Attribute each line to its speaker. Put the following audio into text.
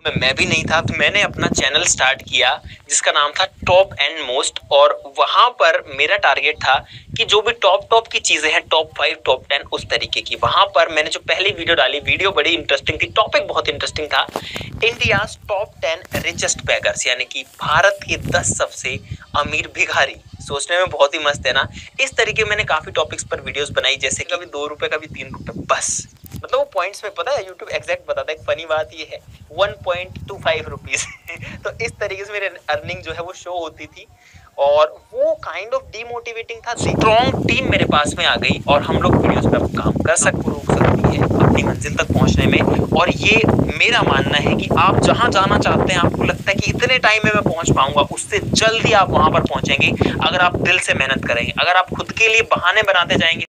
Speaker 1: मैं भी नहीं था, तो मैंने अपना चैनल स्टार्ट किया जिसका नाम था टॉप एंड मोस्ट। और वहां पर मेरा टारगेट था कि जो भी टॉप की चीजें हैं, टॉप 5 टॉप 10 उस तरीके की। वहां पर मैंने जो पहली वीडियो डाली, वीडियो बड़ी इंटरेस्टिंग थी, टॉपिक बहुत इंटरेस्टिंग था। इंडिया टॉप 10 रिचेस्ट बेगर्स, यानी कि भारत के 10 सबसे अमीर भिखारी। सोचने में बहुत ही मस्त है ना। इस तरीके मैंने काफी टॉपिक्स पर वीडियोस बनाई, जैसे कभी 2 रुपए, कभी 3 रुपए, बस मतलब वो पॉइंट्स में, पता है यूट्यूब एग्जैक्ट बताता है। एक फनी बात ये है 1.25 रुपीज तो इस तरीके से मेरे अर्निंग जो है वो शो होती थी। और वो काइंड ऑफ डीमोटिवेटिंग था। स्ट्रॉन्ग टीम मेरे पास में आ गई और हम लोग वीडियोस पे काम कर सकते, रोक सकती है अपनी मंजिल तक पहुंचने में। और ये मेरा मानना है कि आप जहां जाना चाहते हैं, आपको लगता है कि इतने टाइम में मैं पहुंच पाऊंगा, उससे जल्दी आप वहां पर पहुंचेंगे अगर आप दिल से मेहनत करेंगे। अगर आप खुद के लिए बहाने बनाते जाएंगे